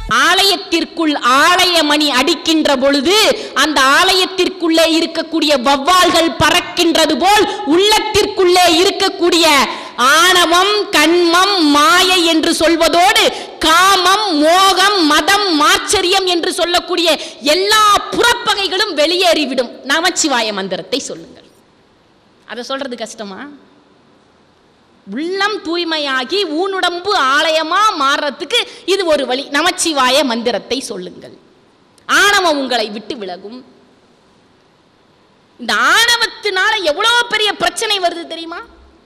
ஆலயத்திற்குள் ஆலயமணி அடிக்கின்ற பொழுது அந்த ஆலயத்திற்குள்ளே இருக்கக்கூடிய வௌவால்கள் பறக்கின்றது போல் உள்ளத்திற்குள்ளே இருக்கக்கூடிய ஆணவம், கண்மம், மாயை என்று சொல்வதோடு காமம், மோகம், மதம், மாச்சரியம் என்று சொல்லக்கூடிய எல்லா புறப்பகைகளும் வெளியேறிவிடும். நமச்சிவாய மந்திரத்தை சொல்லுங்கள். அதை சொல்றது கஷ்டமா? உள்ளம் தூய்மையாகி ஊனுடம்பு ஆலயமா மாறுறதுக்கு இது ஒரு வழி. நமச்சிவாய மந்திரத்தை சொல்லுங்கள். ஆணவம் உங்களை விட்டு விலகும். இந்த ஆணவத்தினால எவ்வளவு பெரிய பிரச்சனை வருது தெரியுமா?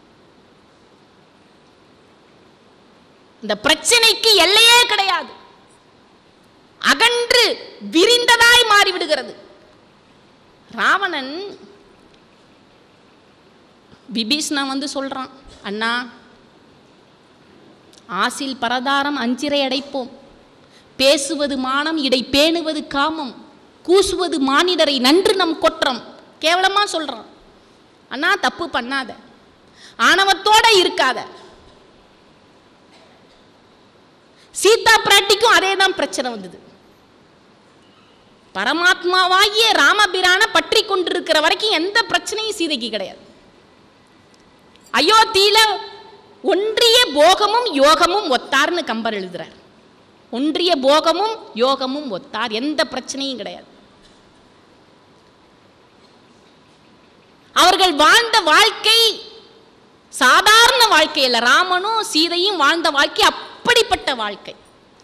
இந்த பிரச்சனைக்கு எல்லையே கிடையாது. அகன்று விரிந்ததாய் மாறிவிடுகிறது. ராவணன் விபீஷ்ணன் வந்து சொல்றான், அண்ணா, ஆசில் பரதாரம் அஞ்சிரை அடைப்போம், பேசுவது மானம், இடை பேணுவது காமம், கூசுவது மானிடரை நன்று நம் கொற்றம். கேவலமா சொல்றான். அண்ணா, தப்பு பண்ணாத, ஆணவத்தோட இருக்காத. சீதா பிராட்டிக்கும் அதே தான் பிரச்சனை வந்தது. பரமாத்மாவாகிய ராமபிரான பற்றி கொண்டிருக்கிற வரைக்கும் எந்த பிரச்சனையும் சீதைக்கு கிடையாது. அயோத்தியில ஒன்றிய போகமும் யோகமும் ஒத்தார்னு கம்பர் எழுதுறார். ஒன்றிய போகமும் யோகமும் ஒத்தார், எந்த பிரச்சனையும் கிடையாது. அவர்கள் வாழ்ந்த வாழ்க்கை சாதாரண வாழ்க்கை அல்ல. ராமனும் சீதையும் வாழ்ந்த வாழ்க்கை அப்படிப்பட்ட வாழ்க்கை.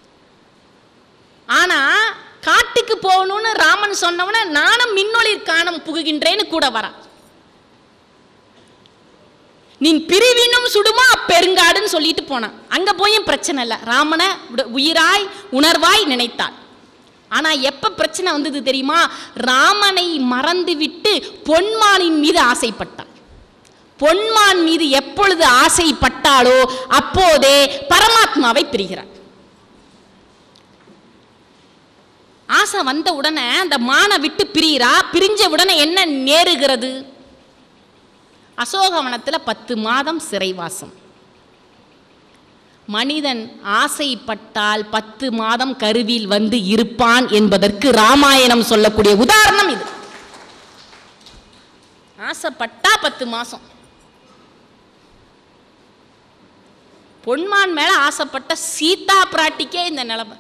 ஆனா காட்டுக்கு போகணும்னு ராமன் சொன்னவன நானும் மின்னொளிர் காணம் புகுகின்றேன்னு கூட வரா. நீ பிரிவினும் சுடுமா அப்பெருங்காடுன்னு சொல்லிட்டு போனான். அங்க போயும் பிரச்சனை இல்லை. ராமனை உயிராய் உணர்வாய் நினைத்தாள். ஆனா எப்ப பிரச்சனை வந்தது தெரியுமா? ராமனை மறந்து விட்டு பொன்மானின் மீது ஆசைப்பட்டாள். பொன்மான் மீது எப்பொழுது ஆசைப்பட்டாளோ அப்போதே பரமாத்மாவை பிரிகிறாள். ஆசை வந்த உடனே அந்த மானை விட்டு பிரிகிறா. பிரிஞ்ச உடனே என்ன நேருகிறது? அசோகவனத்தில் 10 மாதம் சிறைவாசம். மனிதன் ஆசைப்பட்டால் 10 மாதம் கருவில் வந்து இருப்பான் என்பதற்கு ராமாயணம் சொல்லக்கூடிய உதாரணம் இது. ஆசைப்பட்டா 10 மாசம். பொன்மான் மேல ஆசைப்பட்ட சீதா பிராட்டிக்கே இந்த நிலைமை.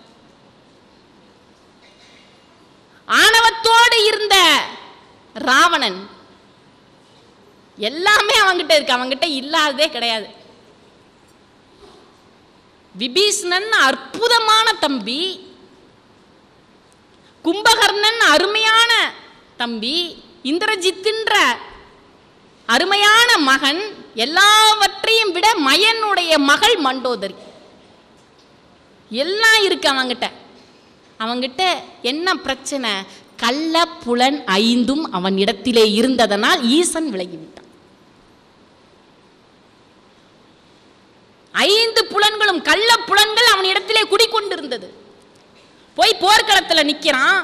ஆணவத்தோடு இருந்த ராவணன் எல்லாமே அவங்கிட்ட இருக்கு, அவங்கிட்ட இல்லாததே கிடையாது. விபீஷ்ணன் அற்புதமான தம்பி, கும்பகர்ணன் அருமையான தம்பி, இந்திரஜித்தின்ற அருமையான மகன், எல்லாவற்றையும் விட மயனுடைய மகள் மண்டோதரி, எல்லாம் இருக்கு அவங்கிட்ட. அவங்கிட்ட என்ன பிரச்சனை? கள்ள புலன் 5 அவன் இடத்திலே இருந்ததனால் ஈசன் விலகிவிட்டான். 5 புலன்களும் கள்ள புலன்கள் அவன் இடத்திலே குடிக்கொண்டிருந்தது. போய் போர்க்களத்தில் நிற்கிறான்.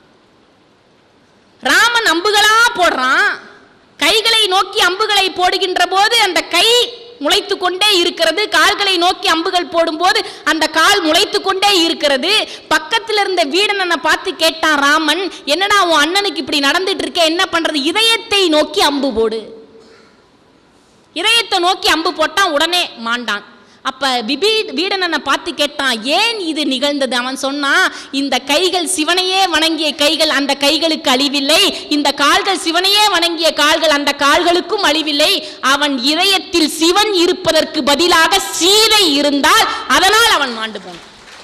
ராமன் அம்புகளா போடுறான். கைகளை நோக்கி அம்புகளை போடுகின்ற போது அந்த கை முளைத்து கொண்டே இருக்கிறது. கால்களை நோக்கி அம்புகள் போடும்போது அந்த கால் முளைத்து கொண்டே இருக்கிறது. பக்கத்தில் இருந்த வீடனனை பார்த்து கேட்டான் ராமன், என்னடா உன் அண்ணனுக்கு இப்படி நடந்துட்டு இருக்க, என்ன பண்றது? இதயத்தை நோக்கி அம்பு போடு. இதயத்தை நோக்கி அம்பு போட்டான். உடனே மாண்டான். அப்ப வீடனனை பார்த்து கேட்டான், ஏன் இது நிகழ்ந்தது? அவன் சொன்னான், இந்த கைகள் சிவனையே வணங்கிய கைகள், அந்த கைகளுக்கு அழிவில்லை. இந்த கால்கள் சிவனையே வணங்கிய கால்கள், அந்த கால்களுக்கும் அழிவில்லை. அவன் இதயத்தில் சிவன் இருப்பதற்கு பதிலாக சீதை இருந்தால் அதனால் அவன் மாண்டு போனான்.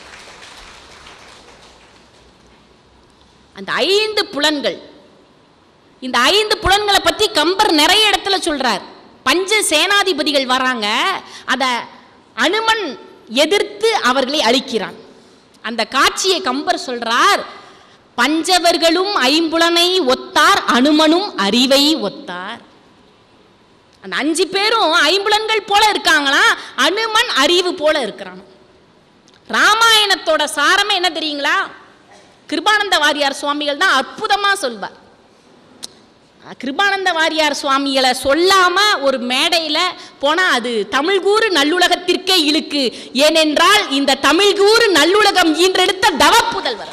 அந்த 5 புலன்கள், இந்த 5 புலன்களை பற்றி கம்பர் நிறைய இடத்துல சொல்றார். பஞ்ச சேனாதிபதிகள் வராங்க, அத அனுமன் எதிர்த்து அவர்களை அழிக்கிறான். அந்த காட்சியை கம்பர் சொல்றார், பஞ்சவர்களும் 5 ஒத்தார், அனுமனும் அறிவை ஒத்தார். அந்த 5 பேரும் 5 போல இருக்காங்களா, அனுமன் அறிவு போல இருக்கிறான். ராமாயணத்தோட சாரமே என்ன தெரியுங்களா? கிருபானந்த வாரியார் சுவாமிகள் தான் அற்புதமா சொல்வார். கிருபானந்த வாரியார் சுவாமிகளை சொல்லாம ஒரு மேடையில் போனால் அது தமிழ்கூறு நல்லுலகத்திற்கே இழுக்கு. ஏனென்றால் இந்த தமிழ்கூறு நல்லுலகம் ஈன்றெடுத்த தவப்புதல்வர்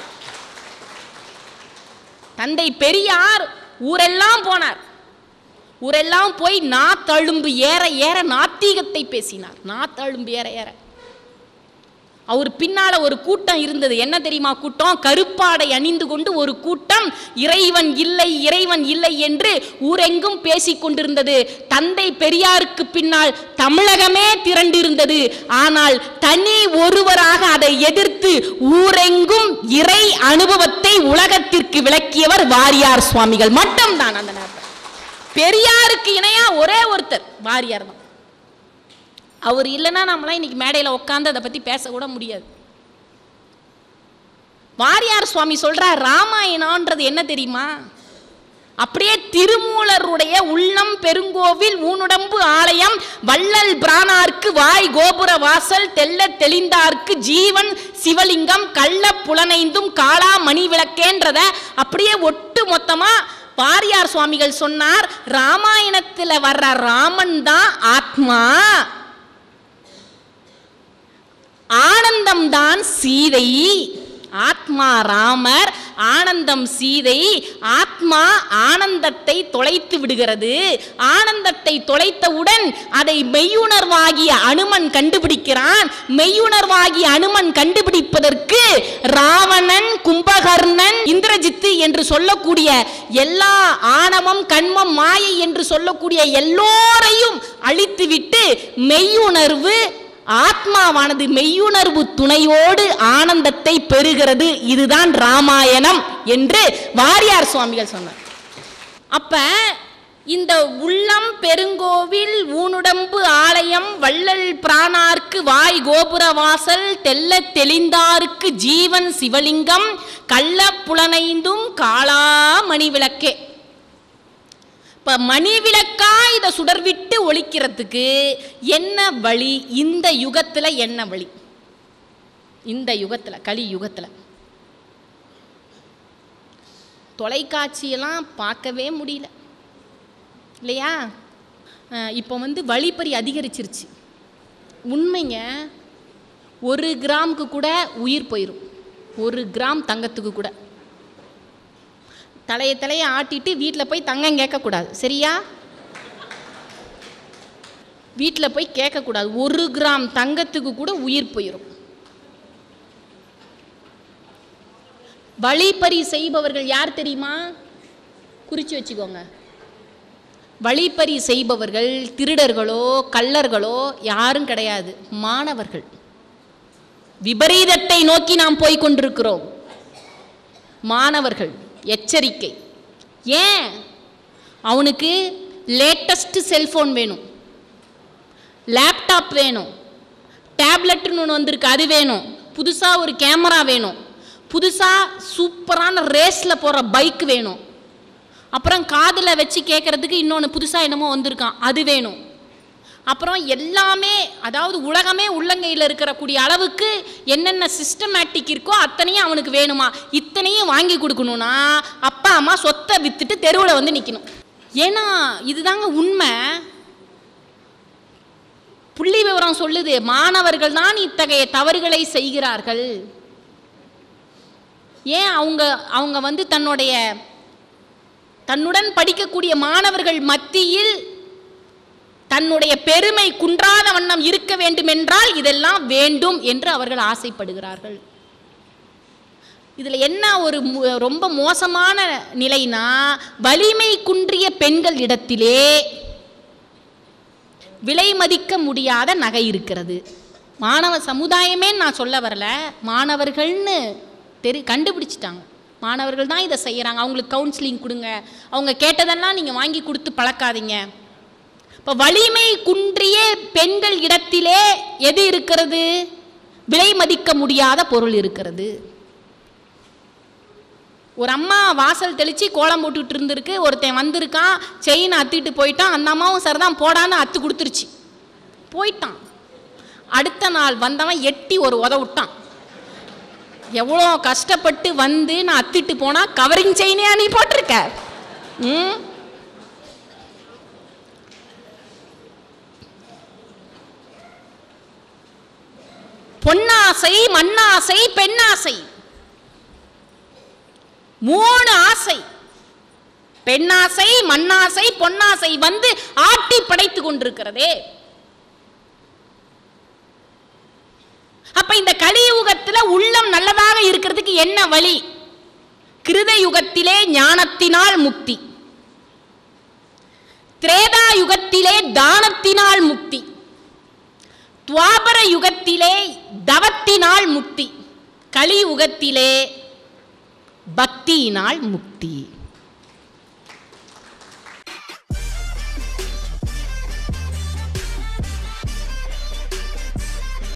தந்தை பெரியார் ஊரெல்லாம் போனார். ஊரெல்லாம் போய் நாத்தழும்பு ஏற ஏற நாத்திகத்தை பேசினார். நாத்தழும்பு ஏற ஏற அவர் பின்னால ஒரு கூட்டம் இருந்தது. என்ன தெரியுமா கூட்டம்? கருப்பாடை அணிந்து கொண்டு ஒரு கூட்டம் இறைவன் இல்லை இறைவன் இல்லை என்று ஊரெங்கும் பேசிக் கொண்டிருந்தது. தந்தை பெரியாருக்கு பின்னால் தமிழகமே திரண்டிருந்தது. ஆனால் தனி ஒருவராக அதை எதிர்த்து ஊரெங்கும் இறை அனுபவத்தை உலகத்திற்கு விளக்கியவர் வாரியார் சுவாமிகள் மட்டும்தான். அந்த நேரத்தில் பெரியாருக்கு இணையா ஒரே ஒருத்தர் வாரியார் தான். அவர் இல்லைன்னா நம்மளாம் இன்னைக்கு மேடையில் உட்காந்து அதை பற்றி பேசக்கூட முடியாது. வாரியார் சுவாமி சொல்றார், ராமாயணம்ன்றது என்ன தெரியுமா? அப்படியே திருமூலருடைய உள்ளம் பெருங்கோவில் ஊனுடம்பு ஆலயம் வள்ளல் பிரானார்க்கு வாய் கோபுர வாசல் தெல்ல தெளிந்தார்க்கு ஜீவன் சிவலிங்கம் கள்ள புலனைந்தும் காளா மணி விளக்கேன்றத அப்படியே ஒட்டு மொத்தமா வாரியார் சுவாமிகள் சொன்னார். ராமாயணத்தில் வர்ற ராமன் தான் ஆத்மா, ஆனந்தம் தான் சீதை. ஆத்மா ராமர், ஆனந்தம் சீதை. ஆத்மா ஆனந்தத்தை தொலைத்து விடுகிறது. ஆனந்தத்தை தொலைத்தவுடன் அதை மெய்யுணர்வாகிய அனுமன் கண்டுபிடிக்கிறான். மெய்யுணர்வாகிய அனுமன் கண்டுபிடிப்பதற்கு ராவணன், கும்பகர்ணன், இந்திரஜித்து என்று சொல்லக்கூடிய எல்லா ஆணவம் கண்மம் மாயை என்று சொல்லக்கூடிய எல்லோரையும் அழித்துவிட்டு மெய்யுணர்வு ஆத்மாவானது மெய்யுணர்வு துணையோடு ஆனந்தத்தை பெறுகிறது. இதுதான் ராமாயணம் என்று வாரியார் சுவாமிகள் சொன்னார். அப்ப இந்த உள்ளம் பெருங்கோவில் ஊனுடம்பு ஆலயம் வள்ளல் பிரானார்க்கு வாய் கோபுர வாசல் தெல்ல தெளிந்தார்க்கு ஜீவன் சிவலிங்கம் கள்ள புலனைந்தும் காளா மணி விளக்கே. இப்போ மணி விளக்கா இதை சுடர்விட்டு ஒழிக்கிறதுக்கு என்ன வழி? இந்த யுகத்தில் என்ன வழி? இந்த யுகத்தில், கலி யுகத்தில் தொலைக்காட்சியெல்லாம் பார்க்கவே முடியல இல்லையா? இப்போ வழிப்பறி அதிகரிச்சிருச்சு. உண்மைங்க, 1 கிராமுக்கு கூட உயிர் போயிடும். 1 கிராம் தங்கத்துக்கு கூட. தலையை ஆட்டிட்டு வீட்டில் போய் தங்கம் கேட்கக்கூடாது, சரியா? வீட்டில் போய் கேட்கக்கூடாது. 1 கிராம் தங்கத்துக்கு கூட உயிர் போயிடும். வழிப்பறி செய்பவர்கள் யார் தெரியுமா? குறித்து வச்சுக்கோங்க. வழிப்பறி செய்பவர்கள் திருடர்களோ கள்ளர்களோ யாரும் கிடையாது, மாணவர்கள். விபரீதத்தை நோக்கி நாம் போய் கொண்டிருக்கிறோம். மாணவர்கள் எச்சரிக்கை. ஏன்? அவனுக்கு லேட்டஸ்ட் செல்போன் வேணும், லேப்டாப் வேணும், டேப்லெட்னு ஒன்று வந்திருக்கு அது வேணும், புதுசாக ஒரு கேமரா வேணும், புதுசாக சூப்பரான ரேஸில் போகிற பைக் வேணும், அப்புறம் காதில் வச்சு கேட்குறதுக்கு இன்னொன்று புதுசாக என்னமோ வந்திருக்கான் அது வேணும். அப்புறம் எல்லாமே, அதாவது உலகமே உள்ளங்கையில் இருக்கக்கூடிய அளவுக்கு என்னென்ன சிஸ்டமேட்டிக் இருக்கோ அத்தனையும் அவனுக்கு வேணுமா? இத்தனையும் வாங்கி கொடுக்கணும்னா அப்பா அம்மா சொத்தை விற்றுட்டு தெருவில் நிற்கணும். ஏன்னா இதுதாங்க உண்மை. புள்ளி விவரம் சொல்லுது, மாணவர்கள் தான் இத்தகைய தவறுகளை செய்கிறார்கள். ஏன்? அவங்க தன்னுடன் படிக்கக்கூடிய மாணவர்கள் மத்தியில் தன்னுடைய பெருமை குன்றாத வண்ணம் இருக்க வேண்டும் என்றால் இதெல்லாம் வேண்டும் என்று அவர்கள் ஆசைப்படுகிறார்கள். இதில் என்ன ஒரு ரொம்ப மோசமான நிலைனா, வலிமை குன்றிய பெண்கள் இடத்திலே விலை மதிக்க முடியாத நகை இருக்கிறது. மாணவ சமுதாயமே நான் சொல்ல வரல, மாணவர்கள்னு கண்டுபிடிச்சிட்டாங்க. மாணவர்கள் தான் இதை செய்கிறாங்க. அவங்களுக்கு கவுன்சிலிங் கொடுங்க, அவங்க கேட்டதெல்லாம் நீங்கள் வாங்கி கொடுத்து பழக்காதீங்க. இப்போ வலிமை குன்றிய பெண்கள் இடத்திலே எது இருக்கிறது? விலை மதிக்க முடியாத பொருள் இருக்கிறது. ஒரு அம்மா வாசல் தெளித்து கோலம் போட்டுக்கிட்டு இருந்திருக்கு. ஒருத்தன் வந்திருக்கான், செயின் அத்திட்டு போயிட்டான். அந்த அம்மாவும் சரிதான் போடான்னு அத்து கொடுத்துருச்சு, போயிட்டான். அடுத்த நாள் வந்தவன் எட்டி ஒரு உதவிட்டான். எவ்வளோ கஷ்டப்பட்டு நான் அத்திட்டு போனால் கவரிங் செயினே நீ போட்டிருக்க, பொன்னாசை, மண்ணாசை, பெண்ணாசை, 3 ஆசை. பெண்ணாசை, மண்ணாசை, பொன்னாசை வந்து ஆட்டி படைத்து கொண்டிருக்கிறதே. அப்ப இந்த கலியுகத்தில் உள்ளம் நல்லதாக இருக்கிறதுக்கு என்ன வழி? கிருத யுகத்திலே ஞானத்தினால் முக்தி, திரேதா யுகத்திலே தானத்தினால் முக்தி, துவாபர யுகத்திலே தவத்தினால் முக்தி, கலியுகத்திலே பக்தியினால் முக்தி.